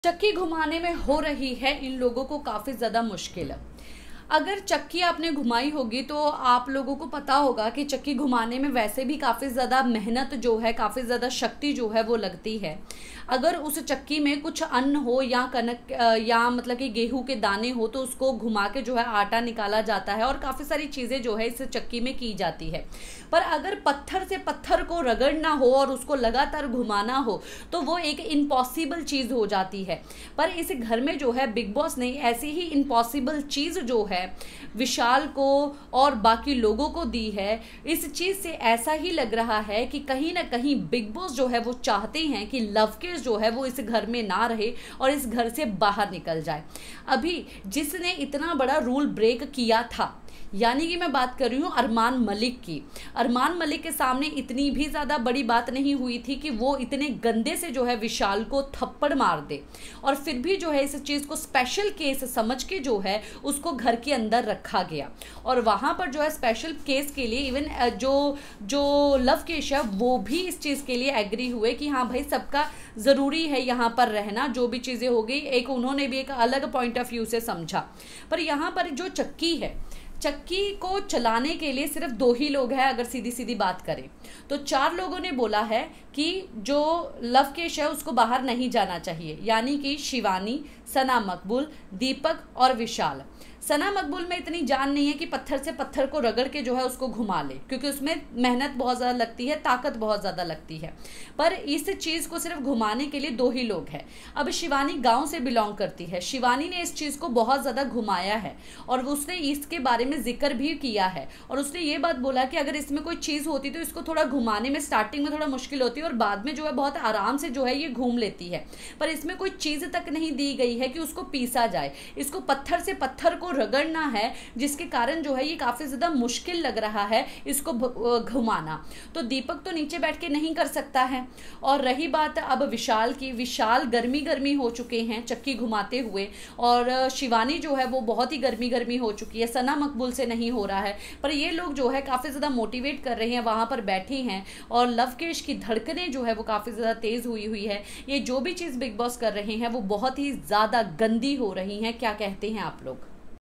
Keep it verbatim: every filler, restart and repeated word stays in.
चक्की घुमाने में हो रही है इन लोगों को काफ़ी ज़्यादा मुश्किल। अगर चक्की आपने घुमाई होगी तो आप लोगों को पता होगा कि चक्की घुमाने में वैसे भी काफ़ी ज़्यादा मेहनत जो है, काफ़ी ज़्यादा शक्ति जो है वो लगती है। अगर उस चक्की में कुछ अन्न हो या कनक या मतलब कि गेहूं के दाने हो तो उसको घुमा के जो है आटा निकाला जाता है और काफ़ी सारी चीज़ें जो है इस चक्की में की जाती है। पर अगर पत्थर से पत्थर को रगड़ना हो और उसको लगातार घुमाना हो तो वो एक इम्पॉसिबल चीज़ हो जाती है। पर इस घर में जो है बिग बॉस ने ऐसी ही इम्पॉसिबल चीज़ जो है विशाल को और बाकी लोगों को दी है। इस चीज़ से ऐसा ही लग रहा है कि कहीं ना कहीं बिग बॉस जो है वो चाहते हैं कि लवकेश जो है वो इस घर में ना रहे और इस घर से बाहर निकल जाए। अभी जिसने इतना बड़ा रूल ब्रेक किया था, यानी कि मैं बात कर रही हूँ अरमान मलिक की। अरमान मलिक के सामने इतनी भी ज़्यादा बड़ी बात नहीं हुई थी कि वो इतने गंदे से जो है विशाल को थप्पड़ मार दे, और फिर भी जो है इस चीज़ को स्पेशल केस समझ के जो है उसको घर के अंदर रखा गया। और वहाँ पर जो है स्पेशल केस के लिए इवन जो जो लवकेश है वो भी इस चीज़ के लिए एग्री हुए कि हाँ भाई सबका ज़रूरी है यहाँ पर रहना। जो भी चीज़ें हो गई, एक उन्होंने भी एक अलग पॉइंट ऑफ व्यू से समझा। पर यहाँ पर जो चक्की है, चक्की को चलाने के लिए सिर्फ दो ही लोग हैं। अगर सीधी सीधी बात करें तो चार लोगों ने बोला है कि जो लवकेश है उसको बाहर नहीं जाना चाहिए, यानी कि शिवानी, सना मकबूल, दीपक और विशाल। सना मकबूल में इतनी जान नहीं है कि पत्थर से पत्थर को रगड़ के जो है उसको घुमा ले, क्योंकि उसमें मेहनत बहुत ज़्यादा लगती है, ताकत बहुत ज़्यादा लगती है। पर इस चीज़ को सिर्फ घुमाने के लिए दो ही लोग हैं। अब शिवानी गांव से बिलोंग करती है। शिवानी ने इस चीज़ को बहुत ज़्यादा घुमाया है और उसने इसके बारे में जिक्र भी किया है, और उसने ये बात बोला कि अगर इसमें कोई चीज़ होती तो इसको थोड़ा घुमाने में स्टार्टिंग में थोड़ा मुश्किल होती है और बाद में जो है बहुत आराम से जो है ये घूम लेती है। पर इसमें कोई चीज़ तक नहीं दी गई है कि उसको पीसा जाए, इसको पत्थर से पत्थर को रगड़ना है, जिसके कारण जो है ये काफी ज्यादा मुश्किल लग रहा है इसको घुमाना। तो दीपक तो नीचे बैठ के नहीं कर सकता है। और रही बात अब विशाल की, विशाल गर्मी गर्मी हो चुके हैं चक्की घुमाते हुए, और शिवानी जो है वो बहुत ही गर्मी गर्मी हो चुकी है। सना मकबूल से नहीं हो रहा है। पर ये लोग जो है काफी ज्यादा मोटिवेट कर रहे हैं, वहां पर बैठे हैं, और लवकेश की धड़कनें जो है वो काफी ज्यादा तेज हुई हुई है। ये जो भी चीज बिग बॉस कर रहे हैं वो बहुत ही ज्यादा गंदी हो रही है। क्या कहते हैं आप लोग?